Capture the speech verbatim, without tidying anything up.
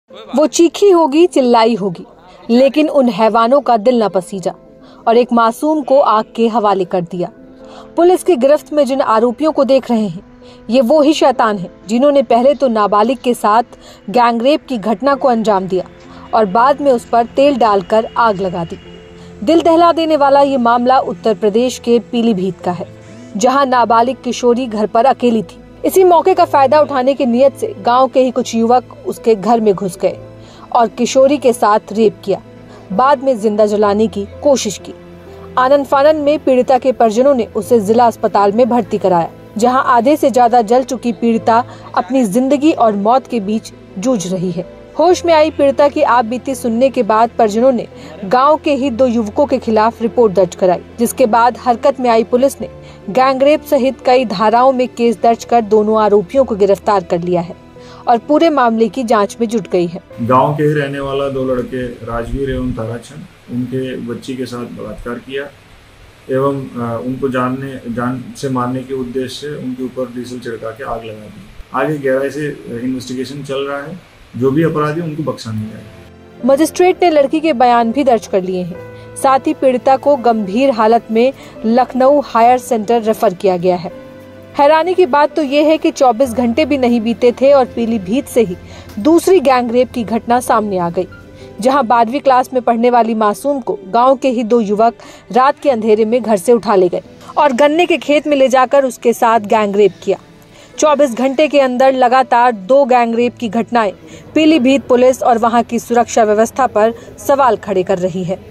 वो चीखी होगी, चिल्लाई होगी, लेकिन उन हैवानों का दिल न पसीजा और एक मासूम को आग के हवाले कर दिया। पुलिस की गिरफ्त में जिन आरोपियों को देख रहे हैं, ये वो ही शैतान हैं जिन्होंने पहले तो नाबालिग के साथ गैंगरेप की घटना को अंजाम दिया और बाद में उस पर तेल डालकर आग लगा दी। दिल दहला देने वाला ये मामला उत्तर प्रदेश के पीलीभीत का है, जहां नाबालिग किशोरी घर पर अकेली थी। इसी मौके का फायदा उठाने की नीयत से गांव के ही कुछ युवक उसके घर में घुस गए और किशोरी के साथ रेप किया, बाद में जिंदा जलाने की कोशिश की। आनन फानन में पीड़िता के परिजनों ने उसे जिला अस्पताल में भर्ती कराया, जहां आधे से ज्यादा जल चुकी पीड़िता अपनी जिंदगी और मौत के बीच जूझ रही है। होश में आई पीड़िता की आप बीती सुनने के बाद परिजनों ने गांव के ही दो युवकों के खिलाफ रिपोर्ट दर्ज कराई, जिसके बाद हरकत में आई पुलिस ने गैंगरेप सहित कई धाराओं में केस दर्ज कर दोनों आरोपियों को गिरफ्तार कर लिया है और पूरे मामले की जांच में जुट गई है। गांव के ही रहने वाला दो लड़के राजवीर एवं ताराचंद, उनके बच्ची के साथ बलात्कार किया एवं उनको जानने जान से मारने के उद्देश्य से उनके ऊपर डीजल छिड़का के आग लगा दी। आगे गहराई से इन्वेस्टिगेशन चल रहा है, जो भी अपराधी उनको बख्शा नहीं जाएगा। मजिस्ट्रेट ने लड़की के बयान भी दर्ज कर लिए हैं। साथ ही पीड़िता को गंभीर हालत में लखनऊ हायर सेंटर रेफर किया गया है। हैरानी की बात तो ये है कि चौबीस घंटे भी नहीं बीते थे और पीलीभीत से ही दूसरी गैंगरेप की घटना सामने आ गई, जहां बारहवीं क्लास में पढ़ने वाली मासूम को गांव के ही दो युवक रात के अंधेरे में घर से उठा ले गए और गन्ने के खेत में ले जाकर उसके साथ गैंगरेप किया। चौबीस घंटे के अंदर लगातार दो गैंगरेप की घटनाएं पीलीभीत पुलिस और वहां की सुरक्षा व्यवस्था पर सवाल खड़े कर रही है।